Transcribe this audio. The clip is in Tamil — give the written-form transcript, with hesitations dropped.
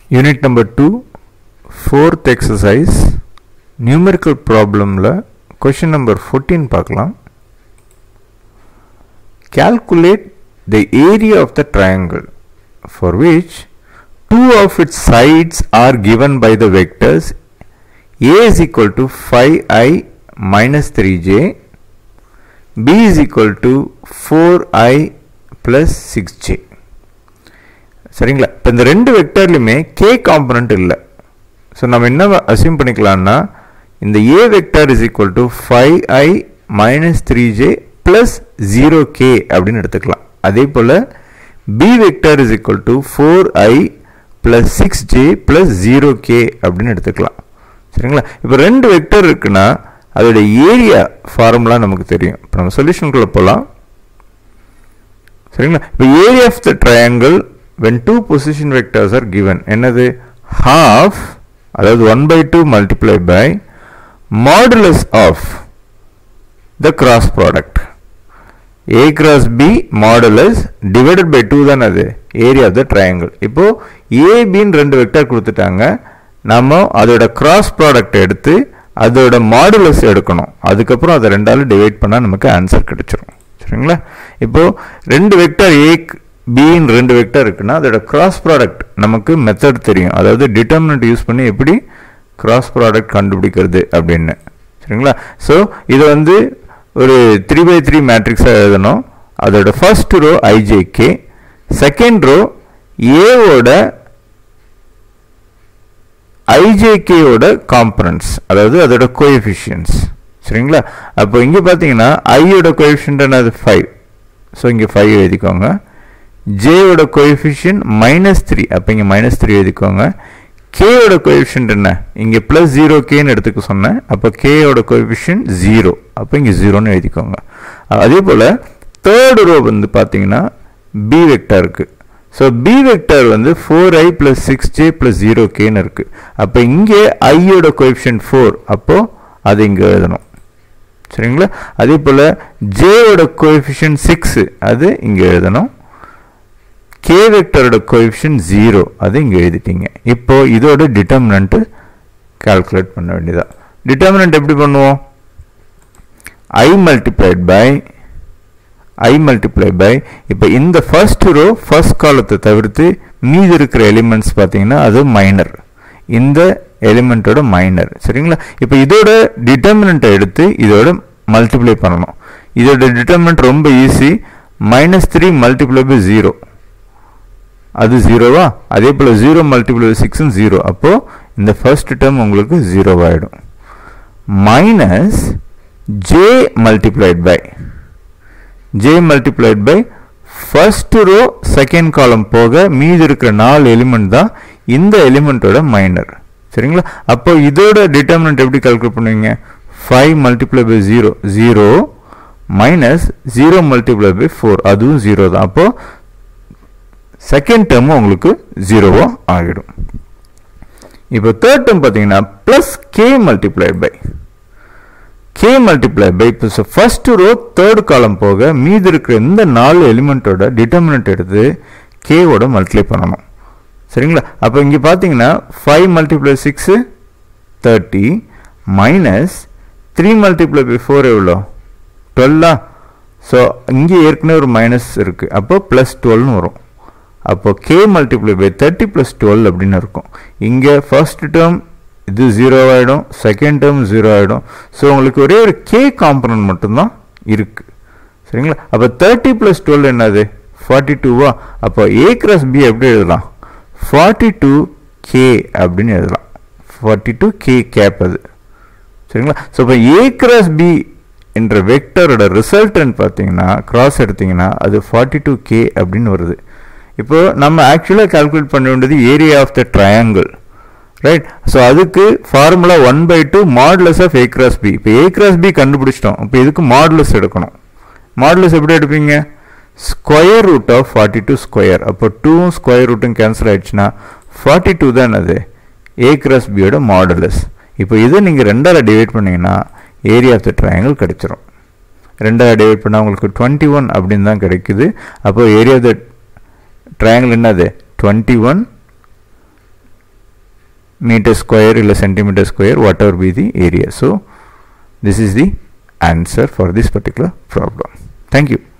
Unit number 2, 4th exercise, numerical problem la question number 14 பார்க்கலாம். Calculate the area of the triangle for which two of its sides are given by the vectors a is equal to 5i minus 3j, b is equal to 4i plus 6j. சரிங்களா? இப்போ இந்த ரெண்டு வெக்டர்லையுமே k காம்பனண்ட் இல்லை. ஸோ நம்ம என்ன அசியூம் பண்ணிக்கலாம்னா இந்த a vector is equal to 5i minus 3j plus 0k அப்படின்னு எடுத்துக்கலாம். அதே போல் b vector is equal to 4i plus 6j plus 0k அப்படின்னு எடுத்துக்கலாம். சரிங்களா? இப்போ ரெண்டு வெக்டர் இருக்குன்னா அதோட ஏரியா ஃபார்முலா நமக்கு தெரியும். இப்போ நம்ம சொல்யூஷனுக்குள்ளே போகலாம். சரிங்களா? இப்போ area of the triangle when two position vectors are given என்னது half அதாவது 1/2 multiplied by modulus of the cross product a cross b modulus divided by 2 தான் அது area of the triangle. இப்போ a b ன்னு ரெண்டு வெக்டர் கொடுத்துட்டாங்க. நாம அதோட cross product எடுத்து அதோட modulus எடுக்கணும். அதுக்கப்புறம் அதை ரெண்டால டிவைட் பண்ணா நமக்கு ஆன்சர் கிடைச்சிரும். சரிங்களா? இப்போ ரெண்டு வெக்டர் a b ன்னு ரெண்டு வெக்டர் இருக்குன்னா அதோட கிராஸ் ப்ராடக்ட் நமக்கு மெத்தட் தெரியும். அதாவது டிட்டர்மினன்ட் யூஸ் பண்ணி எப்படி கிராஸ் ப்ராடக்ட் கண்டுபிடிக்கிறது அப்படின்னு. சரிங்களா? ஸோ இதை வந்து ஒரு 3x3 மேட்ரிக்ஸாக எழுதணும். அதோட first row ijk, second row ஏவோட ijkயோட காம்பனன்ட்ஸ், அதாவது அதோட கோஎஃபிஷியன்ட்ஸ். சரிங்களா? அப்போ இங்கே பார்த்தீங்கன்னா ஐயோட கோஎஃபிஷியன்ட் என்னது 5. ஸோ இங்கே 5 எழுதிக்கோங்க. j ஓட கோஎஃபிஷியன்ட் -3, அப்போ இங்கே -3 எழுதிக்கோங்க. k ஓட கோஎஃபிஷியன்ட் என்ன, இங்கே +0k ன்னு எடுத்துக்க சொன்னேன். அப்போ k ஓட கோஎஃபிஷியன்ட் 0, அப்போ இங்கே 0ன்னு எழுதிக்கோங்க. அதே போல் தேர்ட் ரோ வந்து பார்த்தீங்கன்னா b வெக்டர் இருக்கு. ஸோ b வெக்டர் வந்து 4i + 6j + 0k ன்னு இருக்கு. அப்போ இங்கே i ஓட கோஎஃபிஷியன்ட் 4, அப்போ அது இங்கே எழுதணும். சரிங்களா? அதே போல் j ஓட கோஎஃபிஷியன்ட் 6, அது இங்கே எழுதணும். k வெக்டரோட கோஎஃபிஷியன்ட் 0, அது இங்கே எழுதிட்டீங்க. இப்போ இதோட டிட்டர்மினன்ட் கால்குலேட் பண்ண வேண்டியதா. டிட்டர்மினன்ட் எப்படி பண்ணுவோம்? i மல்டிப்ளைட் பை இப்போ இந்த ஃபர்ஸ்ட் ரோ ஃபர்ஸ்ட் காலத்தை தவிர்த்து மீதி இருக்கிற எலிமெண்ட்ஸ் பார்த்தீங்கன்னா அது மைனர், இந்த எலிமெண்ட்டோட மைனர். சரிங்களா? இப்போ இதோட டிட்டர்மினன்ட்டை எடுத்து இதோட மல்டிப்ளை பண்ணணும். இதோட டிட்டர்மினன்ட் ரொம்ப ஈஸி. -3 மல்டிப்ளை பை 0, அது 0வா? அதே போல் 0 மல்டிப்ளை 6 0, அப்போ இந்த ஃபர்ஸ்ட் டேர்ம் உங்களுக்கு 0 ஆகிடும். Minus j multiplied by first row second column போக மீதி இருக்கிற 4 எலிமெண்ட் தான் இந்த எலிமெண்ட்டோட மைனர். சரிங்களா? அப்போ இதோட டிட்டர்மினன்ட் எப்படி கால்குலேட் பண்ணுவீங்க? 5 multiply by 0 0 minus 0 multiply by 4, அதுவும் 0 தான். அப்போ செகண்ட் டேர்மும் உங்களுக்கு 0வா ஆகிடும். இப்போ தேர்ட் டேர்ம் பார்த்தீங்கன்னா ப்ளஸ் k மல்டிப்ளைட் பை இப்போ ஃபர்ஸ்ட் ரோ தேர்ட் காலம் போக மீதி இருக்கிற இந்த 4 எலிமெண்ட்டோட டிட்டர்மினன்ட் எடுத்து k ஓட மல்டிப்ளை பண்ணணும். சரிங்களா? அப்போ இங்கே பார்த்தீங்கன்னா 5 மல்டிப்ளை 6 30 மைனஸ் 3 மல்டிப்ளை பை 4 எவ்வளோ 12. ஸோ இங்கே ஏற்கனவே ஒரு மைனஸ் இருக்குது, அப்போ +12ன்னு வரும். அப்போ k மல்டிப்ளை பை 30 + 12 அப்படின்னு இருக்கும். இங்கே ஃபர்ஸ்ட் டேர்ம் இது 0 ஆகிடும், செகண்ட் டேர்ம் 0 ஆகிடும். ஸோ உங்களுக்கு ஒரே ஒரு k காம்பனன்ட் மட்டும்தான் இருக்குது. சரிங்களா? அப்போ 30 + 12 என்னது 42வா? அப்போ a cross b எப்படி எழுதலாம்? 42k அப்படின்னு எழுதலாம். 42k கேப் அது. சரிங்களா? ஸோ இப்போ a cross b என்ற வெக்டரோட ரிசல்டன்ட் பார்த்தீங்கன்னா கிராஸ் எடுத்தீங்கன்னா அது 42k அப்படின்னு வருது. இப்போ நம்ம ஆக்சுவலாக கால்குலேட் பண்ண வேண்டியது area of the triangle, right? So அதுக்கு formula 1/2 modulus of a cross b. இப்போ a cross b கண்டுபிடிச்சிட்டோம். இப்போ இதுக்கு மாடுலஸ் எடுக்கணும். மாடுலஸ் எப்படி எடுப்பீங்க? Square root of 42 square. அப்போ 2 ஸ்கொயர் ரூட்டும் கேன்சல் ஆயிடுச்சுன்னா 42 தான் அது a cross b யோட மாடுலஸ். இப்போ இதை நீங்கள் ரெண்டால் டிவைட் பண்ணிங்கன்னா ஏரியா ஆஃப் த ட்ரையாங்கிள் கிடைச்சிரும். ரெண்டால் டிவைட் பண்ணால் உங்களுக்கு 21 அப்படின்னு தான் கிடைக்குது. அப்போ ஏரியா ஆஃப் த triangle என்னது 21 meter square or centimeter square, whatever be the area. So this is the answer for this particular problem. Thank you.